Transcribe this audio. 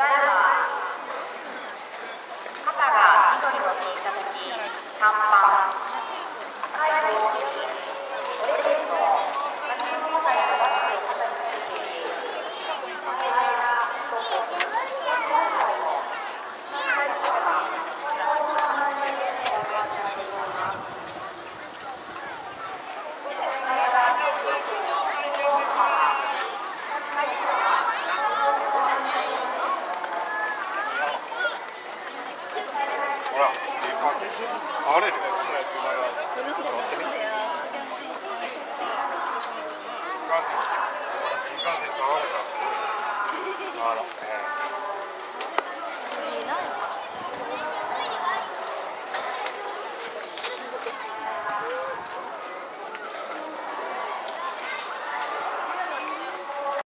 だいま肩が緑の T シャツに短パン、赤い帽子にオレンジの85歳のバッグを肩につけている前田瞳子44歳の最後は日本の話でお話ししています。 ほら、あれね、乗ってみて。